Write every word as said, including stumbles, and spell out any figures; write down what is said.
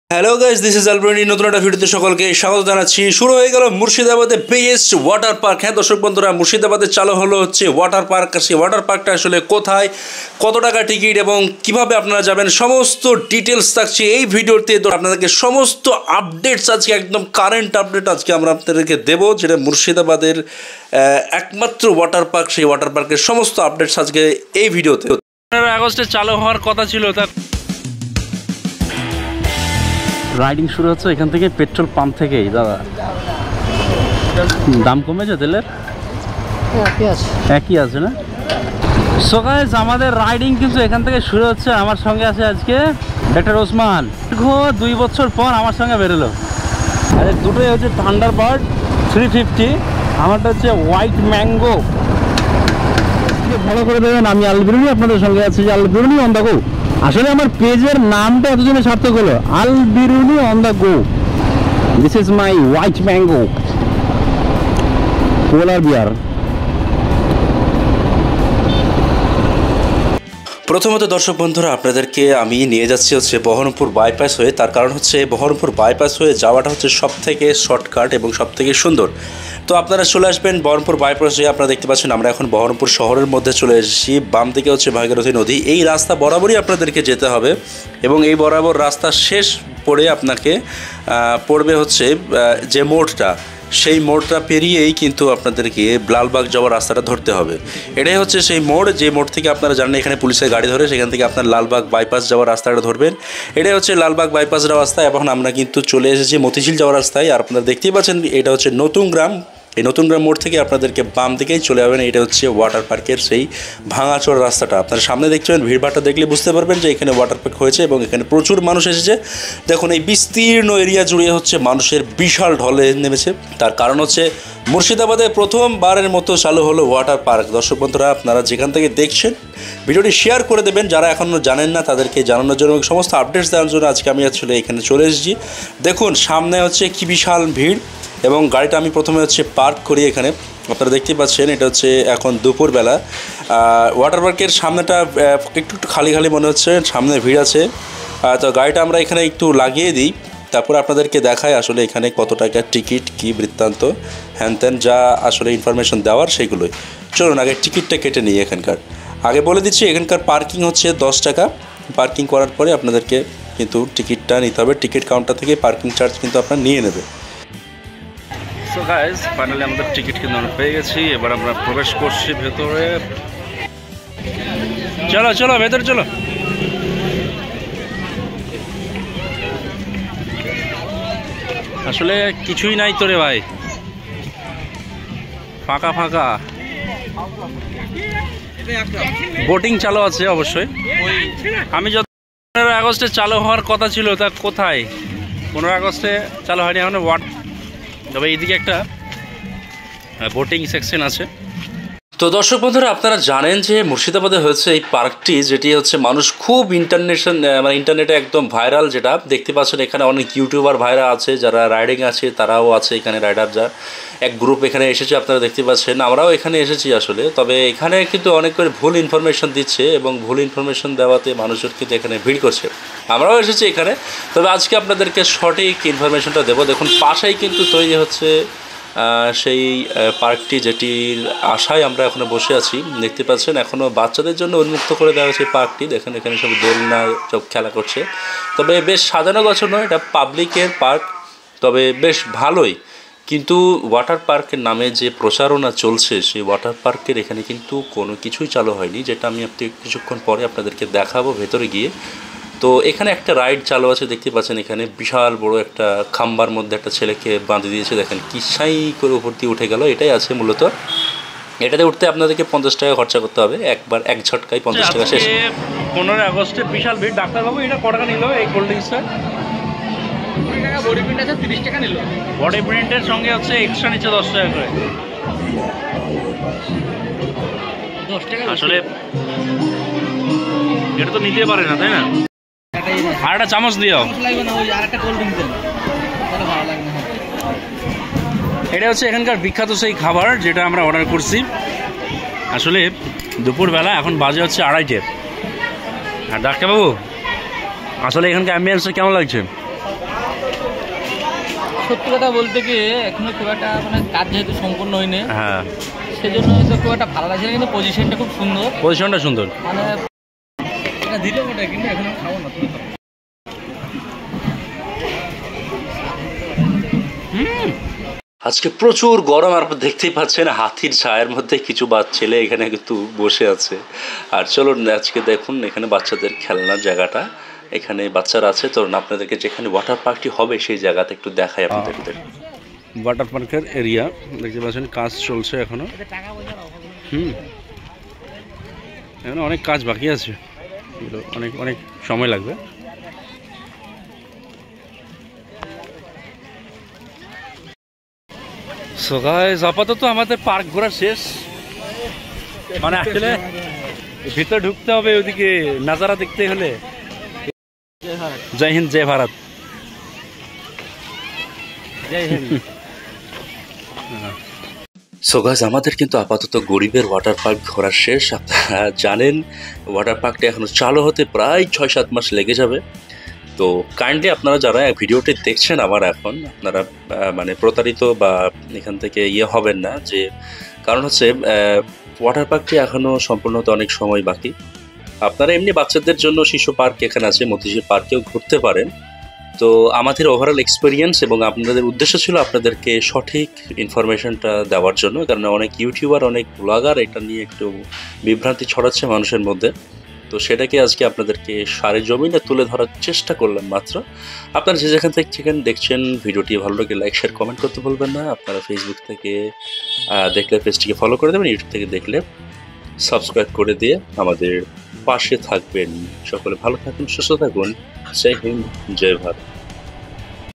Hello guys, this is Alberuni. নতুন একটা ভিডিওতে সকলকে স্বাগত জানাচ্ছি। শুরু হয়ে গেল মুর্শিদাবাদের বেস্ট ওয়াটার পার্ক। হ্যাঁ দর্শক বন্ধুরা, মুর্শিদাবাদে চালু হলো হচ্ছে ওয়াটার পার্ক। সেই ওয়াটার পার্কটা আসলে কোথায়, কত টাকা টিকিট এবং কিভাবে আপনারা যাবেন, সমস্ত ডিটেলস থাকছে এই ভিডিওতে। তো আপনাদেরকে সমস্ত আপডেটস আজকে, একদম কারেন্ট আপডেট আজকে আমরা আপনাদেরকে দেবো, যেটা মুর্শিদাবাদের একমাত্র ওয়াটার পার্ক। সেই ওয়াটার পার্কের সমস্ত আপডেটস আজকে এই ভিডিওতে। পনেরো আগস্টে চালু হওয়ার কথা ছিল, তা রাইডিং শুরু হচ্ছে এখান থেকে, পেট্রোল পাম্প থেকেই। দাদা, দাম কমেছে তেলের? একই আছে না? সো গাইস, আমাদের রাইডিং কিন্তু এখান থেকে শুরু হচ্ছে। আমার সঙ্গে আছে আজকে ডাক্তার ওসমান। দীর্ঘ দুই বছর পর আমার সঙ্গে বেরোলো। আরে দুটোই হচ্ছে থান্ডারবার্ড থ্রি ফিফটি, আমারটা হচ্ছে হোয়াইট ম্যাঙ্গো। ভালো করে দেবেন, আমি আলবিরুনি আপনাদের সঙ্গে আছি, আলবিরুনি অন দ্য গো। আসলে আমার পেজের নামটা এতজনে সার্থক হলো, Alberuni on the go. This is my white mango polar bear. প্রথমত দর্শক বন্ধুরা, আপনাদেরকে আমি নিয়ে যাচ্ছি হচ্ছে বহরমপুর বাইপাস হয়ে। তার কারণ হচ্ছে বহরমপুর বাইপাস হয়ে যাওয়াটা হচ্ছে সব থেকে শর্টকাট এবং সব থেকে সুন্দর। তো আপনারা চলে আসবেন বহরমপুর বাইপাস হয়ে। আপনারা দেখতে পাচ্ছেন আমরা এখন বহরমপুর শহরের মধ্যে চলে এসেছি। বাম দিকে হচ্ছে ভাগীরথী নদী। এই রাস্তা বরাবরই আপনাদেরকে যেতে হবে এবং এই বরাবর রাস্তা শেষ পড়ে আপনাকে পড়বে হচ্ছে যে মোড়টা, সেই মোড়টা পেরিয়েই কিন্তু আপনাদেরকে লালবাগ যাওয়ার রাস্তাটা ধরতে হবে। এটাই হচ্ছে সেই মোড়, যে মোড় থেকে আপনারা জানেন এখানে পুলিশের গাড়ি ধরে, সেখান থেকে আপনার লালবাগ বাইপাস যাওয়ার রাস্তাটা ধরবেন। এটাই হচ্ছে লালবাগ বাইপাস যাওয়ার রাস্তা। এখন আমরা কিন্তু চলে এসেছি মতিঝিল যাওয়ার রাস্তায়। আর আপনারা দেখতেই পাচ্ছেন এটা হচ্ছে নতুন গ্রাম। এই নতুন গ্রাম মোড় থেকে আপনাদেরকে বাম দিকেই চলে যাবেন। এটা হচ্ছে ওয়াটার পার্কের সেই ভাঙাচোর রাস্তাটা। আপনার সামনে দেখছেন, ভিড়ভাড়টা দেখলে বুঝতে পারবেন যে এখানে ওয়াটার পার্ক হয়েছে এবং এখানে প্রচুর মানুষ এসেছে। দেখুন, এই বিস্তীর্ণ এরিয়া জুড়ে হচ্ছে মানুষের বিশাল ঢলে নেমেছে। তার কারণ হচ্ছে মুর্শিদাবাদে প্রথমবারের মতো চালু হলো ওয়াটার পার্ক। দর্শক বন্ধুরা, আপনারা যেখান থেকে দেখছেন ভিডিওটি শেয়ার করে দেবেন, যারা এখনও জানেন না তাদেরকে জানানোর জন্য, সমস্ত আপডেটস দেওয়ার জন্য আজকে আমি আসলে এখানে চলে এসেছি। দেখুন সামনে হচ্ছে কি বিশাল ভিড় এবং গাড়িটা আমি প্রথমে হচ্ছে পার্ক করি এখানে। আপনারা দেখতেই পাচ্ছেন এটা হচ্ছে এখন দুপুরবেলা। ওয়াটার পার্কের সামনেটা একটু একটু খালি খালি মনে হচ্ছে, সামনে ভিড় আছে। তো গাড়িটা আমরা এখানে একটু লাগিয়ে দিই, তারপর আপনাদেরকে দেখায় আসলে এখানে কত টাকা টিকিট, কী বৃত্তান্ত, হ্যান ত্যান যা আসলে ইনফরমেশন দেওয়ার সেগুলোই। চলুন আগে টিকিটটা কেটে নিই। এখানকার আগে বলে দিচ্ছি, এখানকার পার্কিং হচ্ছে দশ টাকা। পার্কিং করার পরে আপনাদেরকে কিন্তু টিকিটটা নিতে হবে। টিকিট কাউন্টার থেকে পার্কিং চার্জ কিন্তু আপনার নিয়ে নেবে। সো গাইস, ফাইনালি আমাদের টিকিট কিন্তু আমরা পেয়ে গেছি। এবার আমরা প্রবেশ করছি ভেতরে। চলো চলো ভেতরে চলো। আসলে কিছুই নাই তো রে ভাই, ফাঁকা ফাঁকা। বোটিং চালু আছে অবশ্যই। আমি যত পনেরো আগস্টে চালু হওয়ার কথা ছিল, তা কোথায়? পনেরো আগস্টে চালু হয়নি এখন। ওয়াট তবে এইদিকে একটা বোটিং সেকশন আছে। তো দর্শক বন্ধুরা, আপনারা জানেন যে মুর্শিদাবাদে হয়েছে এই পার্কটি, যেটি হচ্ছে মানুষ খুব ইন্টারনেশন মানে ইন্টারনেটে একদম ভাইরাল। যেটা দেখতে পাচ্ছেন এখানে অনেক ইউটিউবার ভাইরা আছে, যারা রাইডিং আছে তারাও আছে এখানে। রাইডার যা এক গ্রুপ এখানে এসেছে, আপনারা দেখতে পাচ্ছেন। আমরাও এখানে এসেছি আসলে। তবে এখানে কিন্তু অনেক করে ভুল ইনফরমেশন দিচ্ছে এবং ভুল ইনফরমেশন দেওয়াতে মানুষের কিন্তু এখানে ভিড় করছে। আমরাও এসেছি এখানে, তবে আজকে আপনাদেরকে সঠিক ইনফরমেশনটা দেবো। দেখুন পাশেই কিন্তু তৈরি হচ্ছে সেই পার্কটি, যেটির আশায় আমরা এখনও বসে আছি। দেখতে পাচ্ছেন এখনও বাচ্চাদের জন্য উন্মুক্ত করে দেওয়া হয়েছে পার্কটি। দেখেন এখানে সব দোলনা সব খেলা করছে। তবে বেশ সাজানো গোছানো, এটা পাবলিকের পার্ক, তবে বেশ ভালোই। কিন্তু ওয়াটার পার্কের নামে যে প্রচারণা চলছে, সেই ওয়াটার পার্কের এখানে কিন্তু কোনো কিছুই চালু হয়নি, যেটা আমি আপনি কিছুক্ষণ পরে আপনাদেরকে দেখাবো ভেতরে গিয়ে। তো এখানে একটা রাইড চালু আছে, দেখতে পাচ্ছেন এখানে বিশাল বড় একটা খাম্বার মধ্যে একটা ছেলেকে বাঁধে দিয়েছে। দেখেন কি সাই করে উপর দিয়ে উঠে গেল। এটাই আছে মূলত। এটাতে উঠতে আপনাদেরকে পঞ্চাশ টাকা খরচা করতে হবে, একবার এক ঝটকায় পঞ্চাশ টাকা শেষ। পনেরোই আগস্টে বিশাল ভিড়। ডাক্তারবাবু এটা কত টাকা নিল এই কোল্ড ড্রিঙ্কসটা? কুড়ি টাকা বডি প্রিন্ট আছে, তিরিশ টাকা নিল। বডি প্রিন্টের সঙ্গে হচ্ছে এক্সট্রা নিচ্ছে দশ টাকা করে। দশ টাকা আসলে এটা তো নিতে পারে না, তাই না? আর একটা চামচ দিও। এটা হচ্ছে এখানকার বিখ্যাত সেই খাবার, যেটা আমরা অর্ডার করছি। আসলে দুপুরবেলা, এখন বাজে হচ্ছে আড়াইটে। আর ডাক্তারবাবু, আসলে এখানকার অ্যাম্বিয়েন্সটা কেমন লাগছে? সত্যি কথা বলতে কি এখনো খুব একটা মানে কাজ যেহেতু সম্পূর্ণ হয়নি, হ্যাঁ সেজন্য হয়তো খুব একটা ভালো লাগছে না, কিন্তু পজিশনটা খুব সুন্দর। পজিশনটা সুন্দর, মানে এটা দিলে ওটা কিন্তু এখন খাবো না তুমি। আজকে প্রচুর গরম, আর দেখতেই পাচ্ছেন হাতির ছায়ের মধ্যে কিছু বাচ্চা ছেলে এখানে কিন্তু বসে আছে। আর চলুন আজকে দেখুন এখানে বাচ্চাদের খেলনার জায়গাটা, এখানে বাচ্চারা আছে। তো আপনাদেরকে যেখানে ওয়াটার পার্কটি হবে সেই জায়গাতে একটু দেখাই আপনাদের। ওয়াটার পার্কের এরিয়া দেখতে পাচ্ছেন, কাজ চলছে এখনো। হুম এখানে অনেক কাজ বাকি আছে, অনেক অনেক সময় লাগবে। সো গাইস আপাতত আমাদের পার্ক ঘোরা শেষ, মানে আসলে ভিতরে ঢুকতে হবে, ওইদিকে নাজারা দেখতে হলে। জয় হিন্দ, জয় ভারত, জয় হিন্দ। সো গাইস আমাদের কিন্তু আপাতত গরিবের ওয়াটার পার্ক ঘোরা শেষ। আপনারা জানেন ওয়াটার পার্কটা এখনো চালু হতে প্রায় ছয় সাত মাস লেগে যাবে। তো কাইন্ডলি আপনারা যারা ভিডিওটি দেখছেন আমার এখন, আপনারা মানে প্রতারিত বা এখান থেকে ইয়ে হবেন না, যে কারণ হচ্ছে ওয়াটার পার্কটি এখনও সম্পূর্ণ হতে অনেক সময় বাকি। আপনারা এমনি বাচ্চাদের জন্য শিশু পার্ক এখানে আছে, মতিঝিল পার্কেও ঘুরতে পারেন। তো আমাদের ওভারঅল এক্সপিরিয়েন্স এবং আপনাদের উদ্দেশ্য ছিল আপনাদেরকে সঠিক ইনফরমেশনটা দেওয়ার জন্য, কারণ অনেক ইউটিউবার অনেক ব্লগার এটা নিয়ে একটু বিভ্রান্তি ছড়াচ্ছে মানুষের মধ্যে। তো সেটাকে আজকে আপনাদেরকে সারে জমিনে তুলে ধরার চেষ্টা করলাম মাত্র। আপনারা যে যেখান থেকে যেখানে দেখছেন ভিডিওটি ভালো লাগে লাইক শেয়ার কমেন্ট করতে ভুলবেন না। আপনারা ফেসবুক থেকে দেখলে পেজটিকে ফলো করে দেবেন, ইউটিউব থেকে দেখলে সাবস্ক্রাইব করে দিয়ে আমাদের পাশে থাকবেন। সকলে ভালো থাকুন, সুস্থ থাকুন। জয় হিন্দ, জয় ভারত।